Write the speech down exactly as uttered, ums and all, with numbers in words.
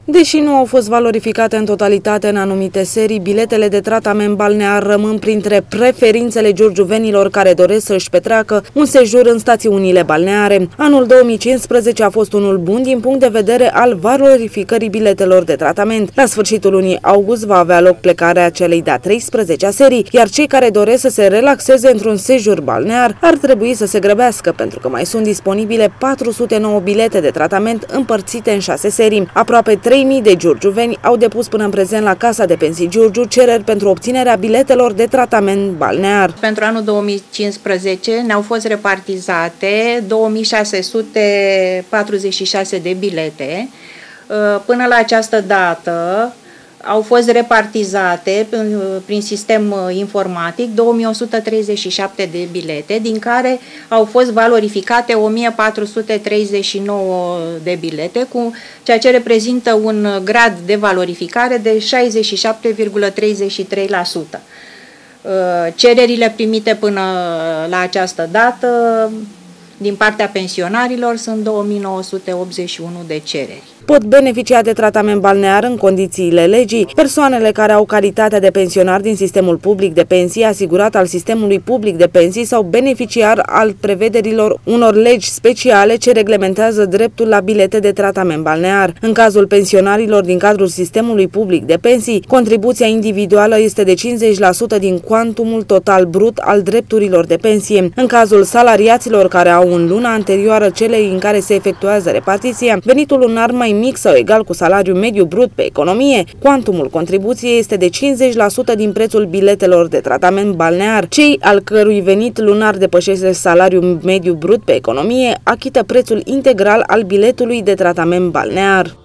Deși nu au fost valorificate în totalitate în anumite serii, biletele de tratament balnear rămân printre preferințele giurgiuvenilor care doresc să își petreacă un sejur în stațiunile balneare. Anul două mii cincisprezece a fost unul bun din punct de vedere al valorificării biletelor de tratament. La sfârșitul lunii august va avea loc plecarea celei de-a treisprezecea serii, iar cei care doresc să se relaxeze într-un sejur balnear ar trebui să se grăbească, pentru că mai sunt disponibile patru sute nouă bilete de tratament împărțite în șase serii. Aproape trei mii de giurgiuveni au depus până în prezent la Casa de Pensii Giurgiu cereri pentru obținerea biletelor de tratament balnear. Pentru anul două mii cincisprezece ne-au fost repartizate două mii șase sute patruzeci și șase de bilete. Până la această dată au fost repartizate prin sistem informatic două mii o sută treizeci și șapte de bilete, din care au fost valorificate o mie patru sute treizeci și nouă de bilete, cu ceea ce reprezintă un grad de valorificare de șaizeci și șapte virgulă treizeci și trei la sută. Cererile primite până la această dată din partea pensionarilor sunt două mii nouă sute optzeci și unu de cereri. Pot beneficia de tratament balnear în condițiile legii persoanele care au calitatea de pensionar din sistemul public de pensii, asigurat al sistemului public de pensii sau beneficiar al prevederilor unor legi speciale ce reglementează dreptul la bilete de tratament balnear. În cazul pensionarilor din cadrul sistemului public de pensii, contribuția individuală este de cincizeci la sută din cuantumul total brut al drepturilor de pensie. În cazul salariaților care au în luna anterioară celei în care se efectuează repartiția, venitul lunar mai mic sau egal cu salariul mediu brut pe economie, cuantumul contribuției este de cincizeci la sută din prețul biletelor de tratament balnear. Cei al cărui venit lunar depășește salariul mediu brut pe economie achită prețul integral al biletului de tratament balnear.